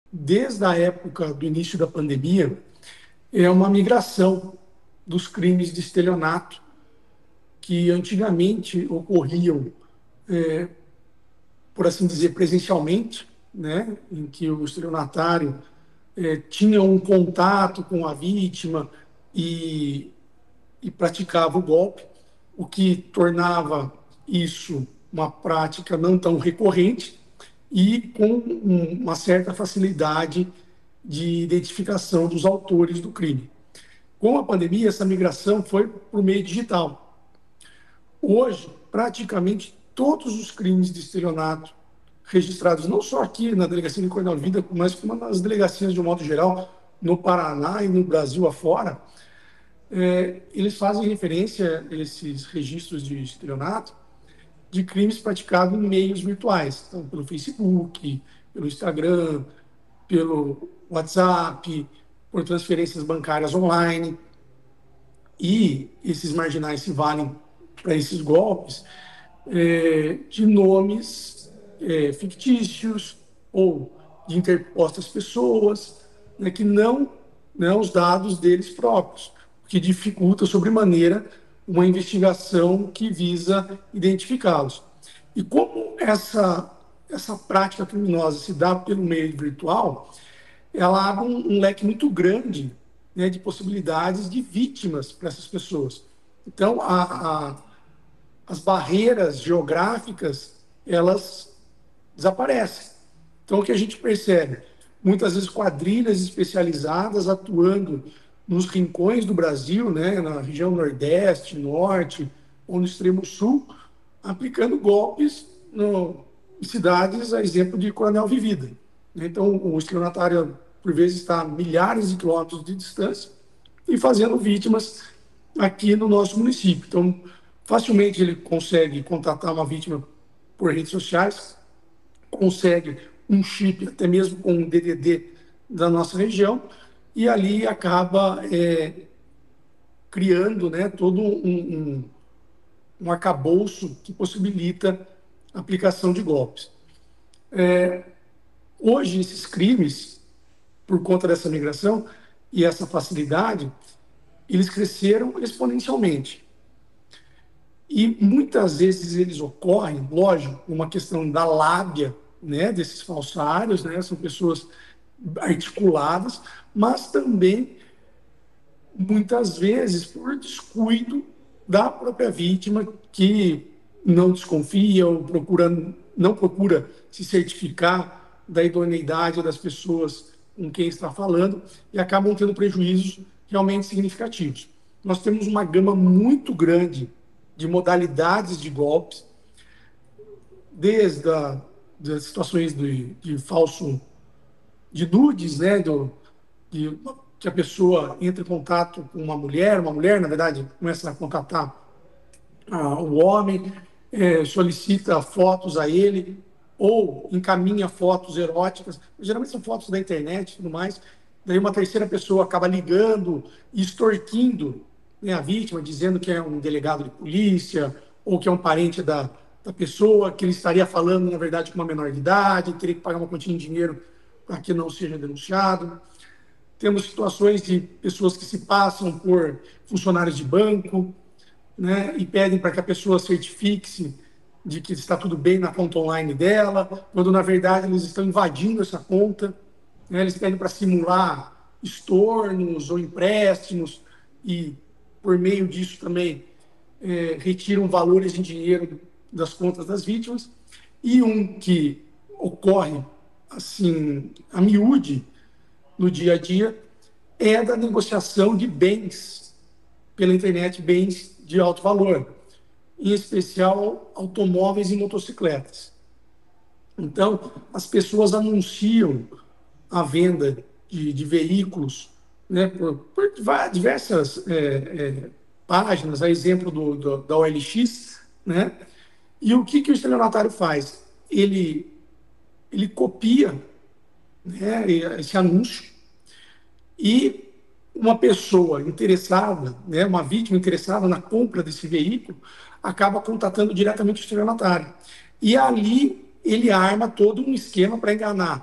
desde a época do início da pandemia, é uma migração dos crimes de estelionato que antigamente ocorriam, por assim dizer, presencialmente, né, em que o estelionatário tinha um contato com a vítima e, e praticava o golpe, o que tornava isso uma prática não tão recorrente e com uma certa facilidade de identificação dos autores do crime. Com a pandemia, essa migração foi para o meio digital. Hoje, praticamente todos os crimes de estelionato registrados, não só aqui na Delegacia de Coronel Vida, mas como nas delegacias de um modo geral, no Paraná e no Brasil afora, eles fazem referência a esses registros de estelionato de crimes praticados em meios virtuais, então, pelo Facebook, pelo Instagram, pelo WhatsApp, por transferências bancárias online. E esses marginais se valem para esses golpes de nomes fictícios ou de interpostas pessoas, né, que não os dados deles próprios, o que dificulta sobremaneira uma investigação que visa identificá-los. E como essa prática criminosa se dá pelo meio virtual, ela abre um leque muito grande, né, de possibilidades de vítimas para essas pessoas. Então, as barreiras geográficas, elas desaparecem. Então, o que a gente percebe? Muitas vezes quadrilhas especializadas atuando nos rincões do Brasil, né, na região Nordeste, Norte ou no extremo Sul, aplicando golpes em cidades, a exemplo de Coronel Vivida. Então, o estelionatário, por vezes, está a milhares de quilômetros de distância e fazendo vítimas aqui no nosso município. Então, facilmente ele consegue contatar uma vítima por redes sociais, consegue um chip, até mesmo com um DDD da nossa região, e ali acaba criando, né, todo um arcabouço que possibilita a aplicação de golpes. Hoje, esses crimes, por conta dessa migração e essa facilidade, eles cresceram exponencialmente. E muitas vezes eles ocorrem, lógico, uma questão da lábia, né, desses falsários, né, são pessoas articuladas, mas também muitas vezes por descuido da própria vítima que não desconfia ou não procura se certificar da idoneidade das pessoas com quem está falando e acabam tendo prejuízos realmente significativos. Nós temos uma gama muito grande de modalidades de golpes, desde das situações de falso, de nudes, né, que a pessoa entra em contato com uma mulher, na verdade, começa a contatar o homem, solicita fotos a ele, ou encaminha fotos eróticas, geralmente são fotos da internet e tudo mais, daí uma terceira pessoa acaba ligando, extorquindo, né, a vítima, dizendo que é um delegado de polícia, ou que é um parente da pessoa, que ele estaria falando, na verdade, com uma menor de idade, teria que pagar uma quantia de dinheiro para que não seja denunciado. Temos situações de pessoas que se passam por funcionários de banco, né, e pedem para que a pessoa certifique-se de que está tudo bem na conta online dela, quando na verdade eles estão invadindo essa conta, né, eles pedem para simular estornos ou empréstimos e por meio disso também retiram valores em dinheiro das contas das vítimas. E um que ocorre assim a miúde no dia a dia é da negociação de bens pela internet, bens de alto valor, em especial automóveis e motocicletas. Então, as pessoas anunciam a venda de veículos, né, por diversas páginas, a exemplo da OLX, né? E o que o estelionatário faz? Ele copia, né, esse anúncio e uma pessoa interessada, né, uma vítima interessada na compra desse veículo, acaba contatando diretamente o estelionatário. E ali ele arma todo um esquema para enganar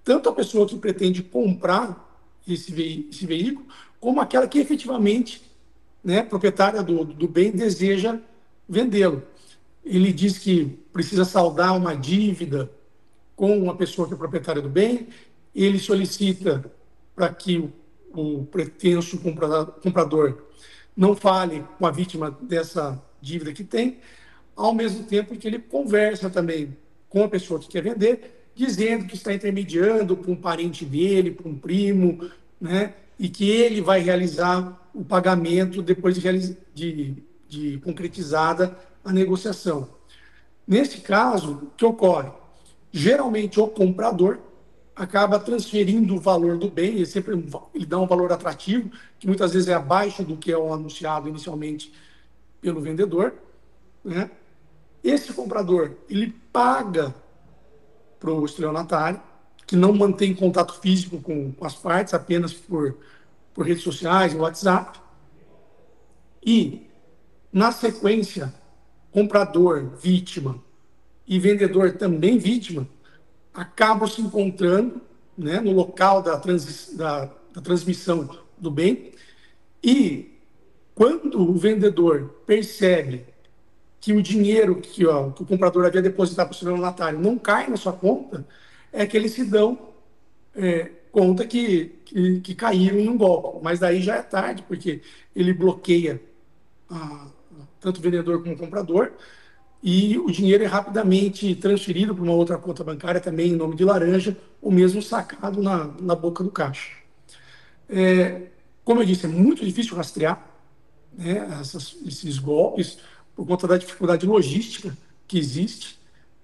tanto a pessoa que pretende comprar esse veículo, como aquela que efetivamente, né, proprietária do bem, deseja vendê-lo. Ele diz que precisa saldar uma dívida com uma pessoa que é proprietária do bem, ele solicita para que o pretenso comprador não fale com a vítima dessa dívida que tem, ao mesmo tempo que ele conversa também com a pessoa que quer vender, dizendo que está intermediando para um parente dele, para um primo, né? E que ele vai realizar o pagamento depois de concretizada a negociação. Nesse caso, o que ocorre? Geralmente, o comprador acaba transferindo o valor do bem, ele dá um valor atrativo, que muitas vezes é abaixo do que é o anunciado inicialmente pelo vendedor, né? Esse comprador, ele paga para o estelionatário, que não mantém contato físico com as partes, apenas por redes sociais, WhatsApp. E, na sequência, comprador, vítima e vendedor também vítima, acabam se encontrando, né, no local da transmissão do bem. E quando o vendedor percebe que o dinheiro que o comprador havia depositado para o estelionatário não cai na sua conta, é que eles se dão conta que caíram em um golpe. Mas daí já é tarde, porque ele bloqueia tanto o vendedor como o comprador, e o dinheiro é rapidamente transferido para uma outra conta bancária, também em nome de laranja, ou mesmo sacado na boca do caixa. Como eu disse, é muito difícil rastrear, né, esses golpes, por conta da dificuldade logística que existe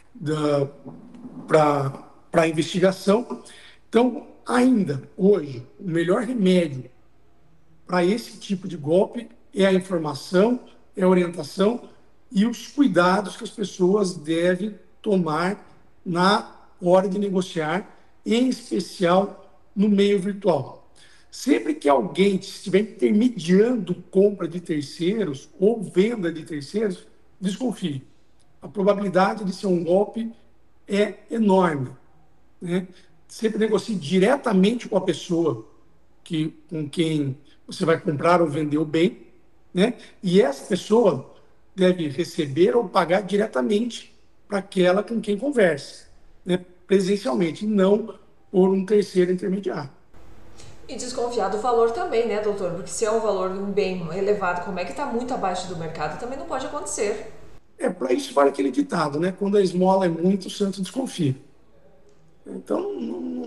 para a investigação. Então, ainda hoje, o melhor remédio para esse tipo de golpe é a informação, é a orientação e os cuidados que as pessoas devem tomar na hora de negociar, em especial no meio virtual. Sempre que alguém estiver intermediando compra de terceiros ou venda de terceiros, desconfie. A probabilidade de ser um golpe é enorme, né? Sempre negocie diretamente com a pessoa com quem você vai comprar ou vender o bem, né? E essa pessoa deve receber ou pagar diretamente para aquela com quem conversa, né? Presencialmente, não por um terceiro intermediário. E desconfiar do valor também, né, doutor? Porque se é um valor um bem elevado, como é que está muito abaixo do mercado, também não pode acontecer. Para isso vale aquele ditado, né? Quando a esmola é muito, o santo desconfia. Então,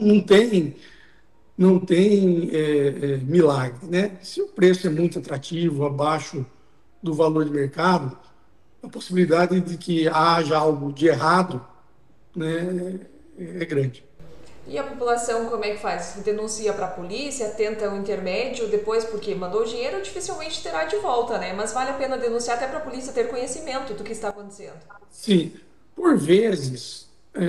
não tem milagre, né? Se o preço é muito atrativo, abaixo do valor de mercado, a possibilidade de que haja algo de errado, né, é grande. E a população como é que faz? Denuncia para a polícia, tenta um intermédio, depois porque mandou o dinheiro, dificilmente terá de volta, né? Mas vale a pena denunciar até para a polícia ter conhecimento do que está acontecendo. Sim, por vezes,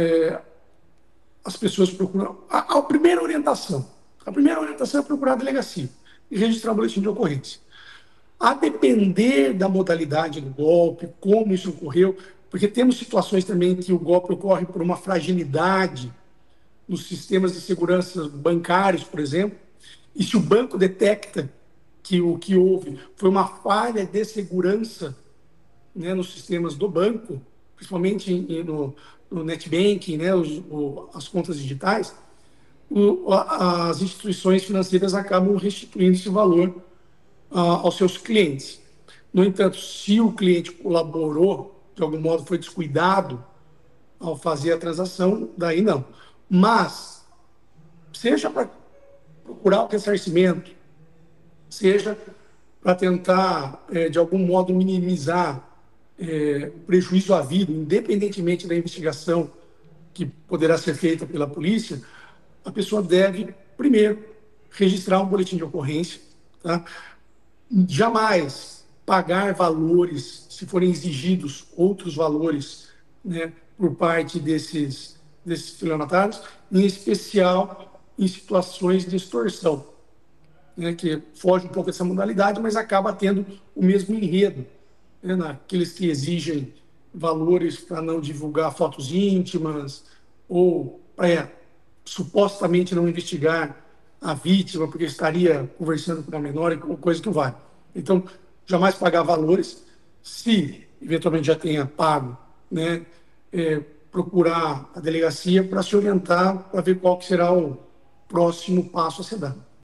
as pessoas procuram. A primeira orientação é procurar a delegacia e registrar o boletim de ocorrência. A depender da modalidade do golpe, como isso ocorreu, porque temos situações também que o golpe ocorre por uma fragilidade nos sistemas de segurança bancários, por exemplo, e se o banco detecta que o que houve foi uma falha de segurança, né, nos sistemas do banco, principalmente no net banking, né, as contas digitais, as instituições financeiras acabam restituindo esse valor aos seus clientes. No entanto, se o cliente colaborou, de algum modo foi descuidado ao fazer a transação, daí não. Mas, seja para procurar o ressarcimento, seja para tentar, de algum modo, minimizar o prejuízo havido, independentemente da investigação que poderá ser feita pela polícia, a pessoa deve, primeiro, registrar um boletim de ocorrência, tá? Jamais pagar valores, se forem exigidos outros valores, né, por parte desses estelionatários, em especial em situações de extorsão, né, que foge um pouco dessa modalidade, mas acaba tendo o mesmo enredo, né, naqueles que exigem valores para não divulgar fotos íntimas ou para supostamente não investigar a vítima porque estaria conversando com uma menor, coisa que não vai. Então, jamais pagar valores. Se eventualmente já tenha pago, né, procurar a delegacia para se orientar, para ver qual que será o próximo passo a ser dado.